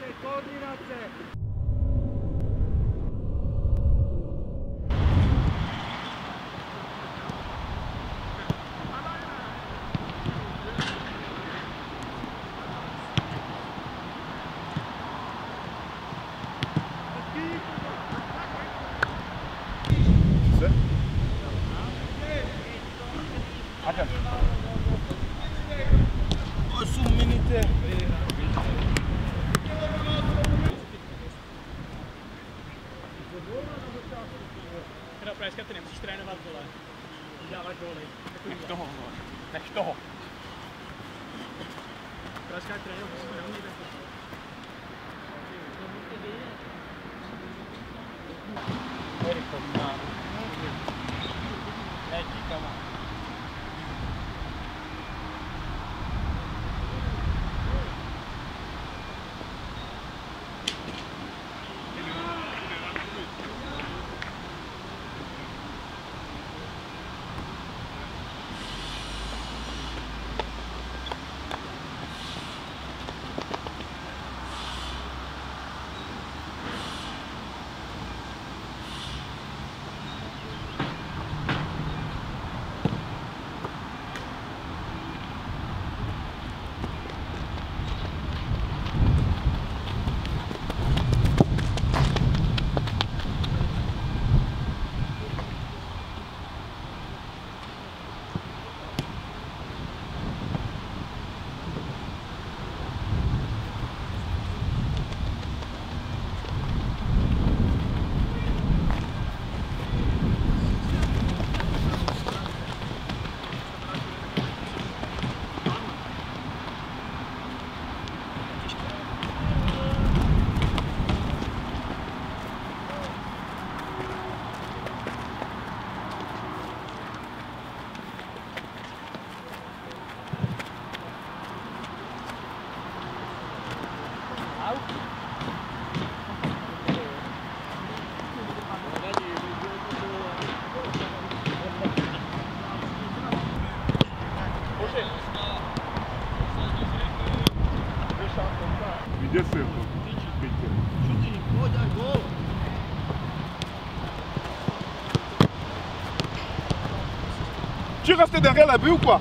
Pražská ty nemusíš trénovat, vole. Dávat góly. Nech toho. Pražská trénovat, musíme neumít takhle. Ne, díkama. Vyděsil to. Tu restais derrière la bulle ou quoi?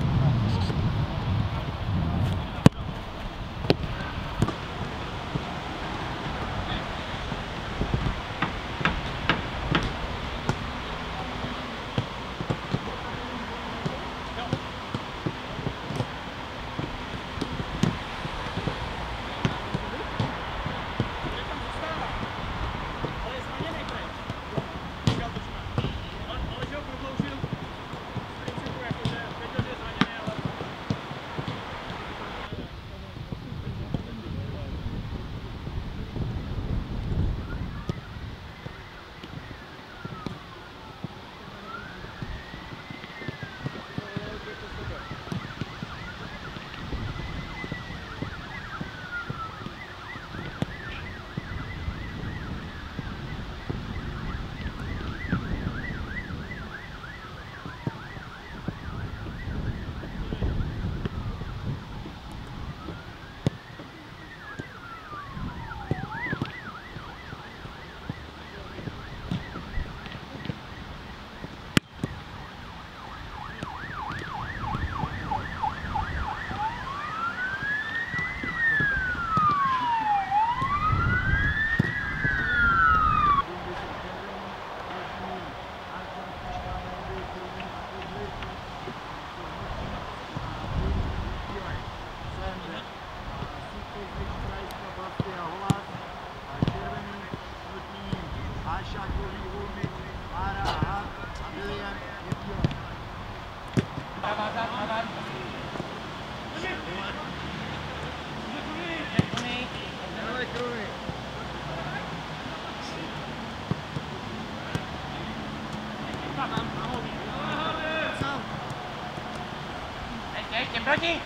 Proti!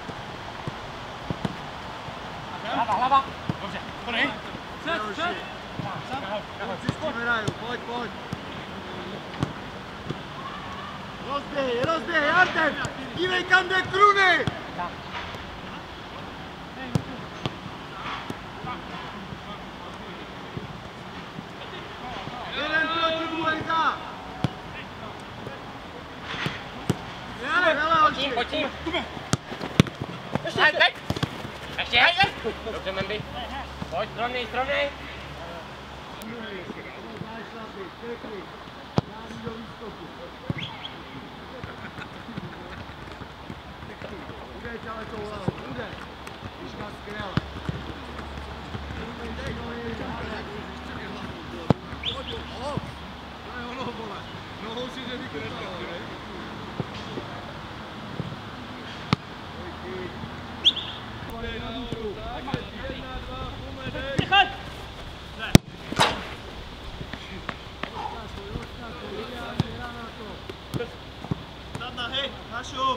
Hlava, hlava! Dobře, to nej! Před! Pojď, pojď! Rozběhej, Artem! Dívej, kam jde Kruny! Ještě. Dobře, Mendy. Pojď, strovnej, strovnej. Ale to bude. Vyška skvěle. Ono, vole. Nohou si nevykutal. Nechat! Zadna, hej, Hašu.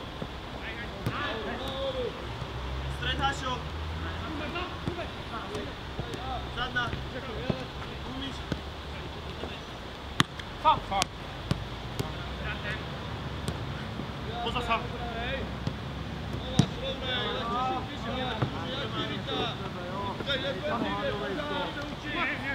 Stred Hašu. Zadna. Umíš. Fak, fak. Pozor sám. Jdej,